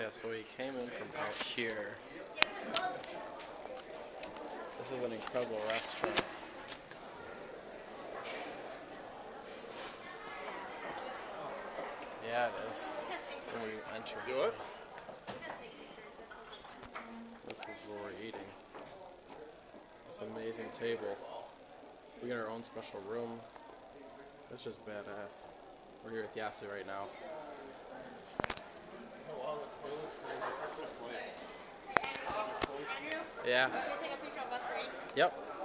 Yeah, so we came in from out here. This is an incredible restaurant. Yeah, it is. When we enter. Do what? This is where we're eating. This amazing table. We got our own special room. It's just badass. We're here with Yasu right now. Oh wow, the toilets and the Christmas light. Yeah. Can you take a picture of us, right? Yep.